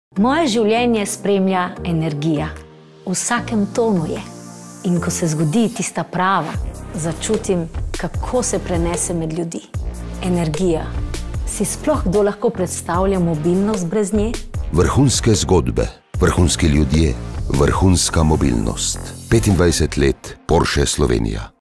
Moje življenje spremlja energija. V vsakem tonu je. In ko se zgodi tista prava, začutim, kako se prenese med ljudi. Energija. Si sploh kdo lahko predstavlja mobilnost brez nje? Vrhunske zgodbe, vrhunski ljudje, vrhunska mobilnost. 25 let Porsche Slovenija.